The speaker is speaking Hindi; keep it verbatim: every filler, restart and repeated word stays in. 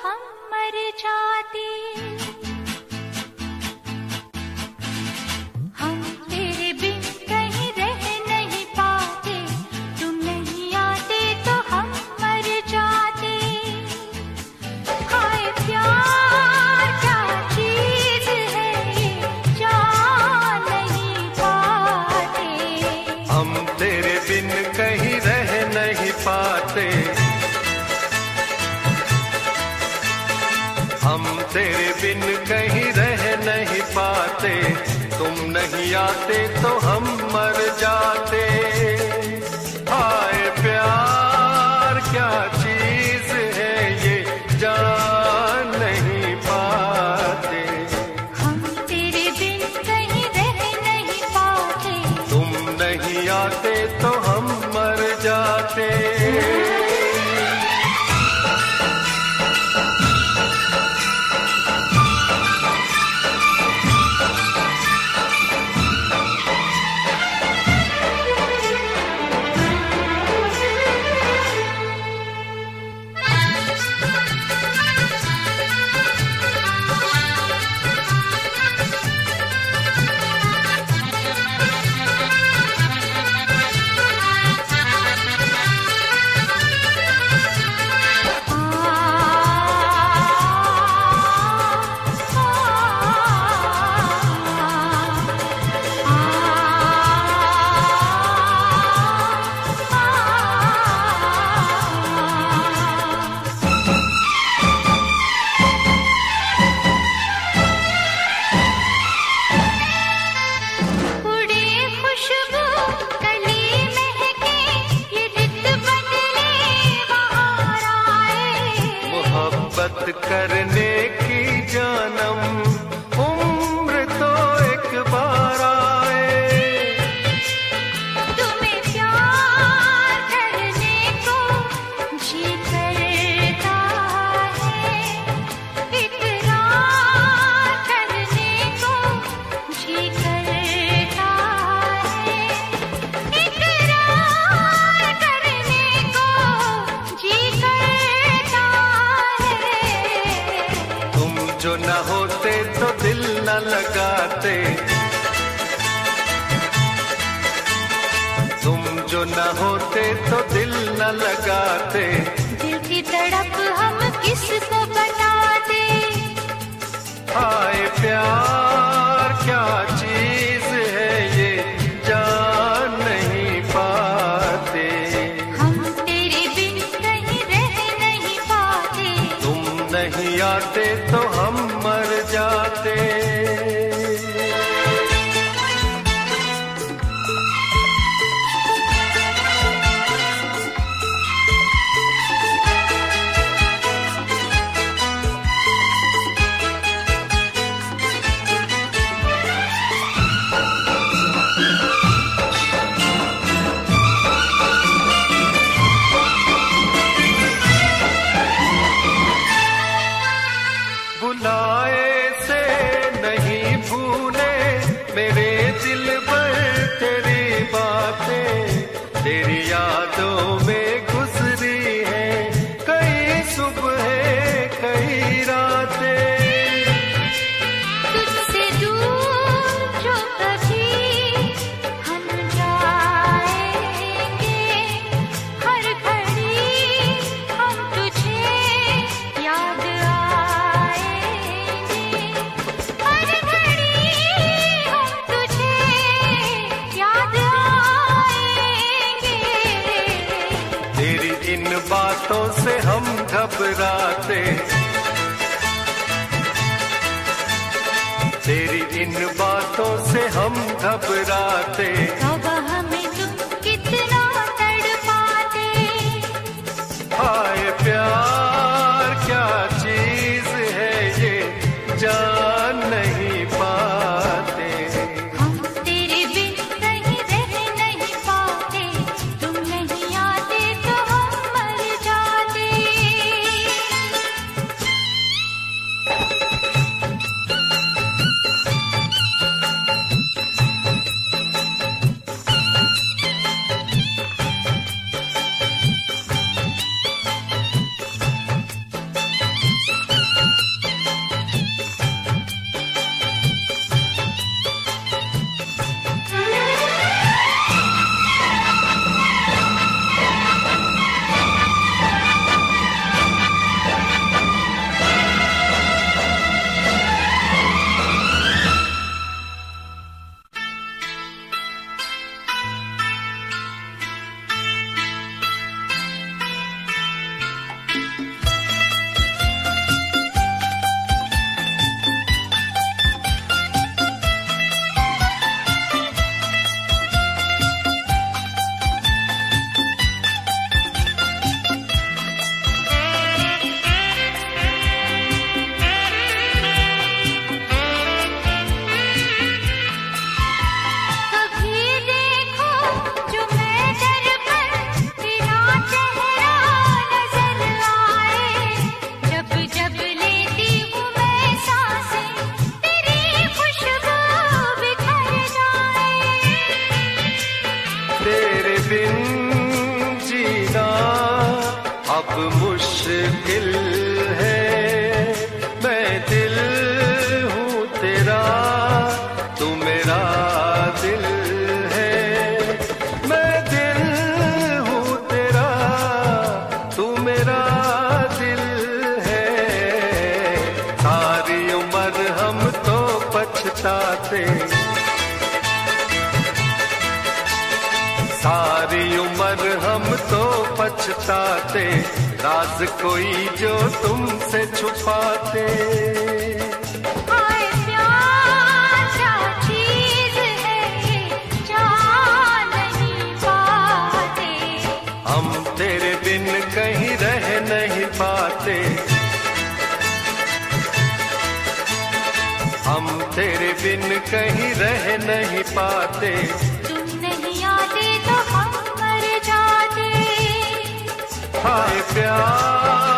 हम मर जाते। हम तेरे बिन कहीं रह नहीं पाते, तुम नहीं आते तो हम मर जाते। हाय प्यार क्या चीज है ये, जान नहीं पाते। हम तेरे बिन कहीं रह नहीं पाते, हम तेरे बिन कहीं रह नहीं पाते, तुम नहीं आते तो हम मर जाते। हाय प्यार क्या चीज है ये, जान नहीं पाते। हम तेरे बिन कहीं रह नहीं पाते, तुम नहीं आते तो हम मर जाते। करने की जानम उम्र तो एक बार आए, तुम्हें प्यार करने को जी करता है, इकरार करने को जी करता है, इकरार करने को जी करता है। जो न होते तो दिल न लगाते, तुम जो न होते तो दिल न लगाते। दिल की तड़प हम किसको बताते। हाय प्यार क्या चीज है ये, जान नहीं पाते। हम तेरे बिन कहीं रह नहीं पाते, तुम नहीं आते तो हम मर जाते। बुलाए से नहीं भूले मेरे दिल पर तेरी बातें, तेरी यादों में गुजरी है कई सुबह कई रातें। तुझसे दूर जो कभी हम जाएंगे, हर घड़ी हम तुझे याद इन बातों से हम घबराते, तेरी इन बातों से हम घबराते। अब हमें तुम कितना तड़पाते। हाय प्यार क्या चीज है ये, जान नहीं पाते। हम तेरे बिन कहीं रह नहीं पाते, तुम नहीं आते तो हम मर जाते। पछताते, राज कोई जो तुमसे छुपाते। हाय प्यार क्या चीज है ये जान नहीं पाते, हम तेरे बिन कहीं रह नहीं पाते, हम तेरे बिन कहीं रह नहीं पाते। तुम नहीं आते तो हम मर जाते। हाय प्यार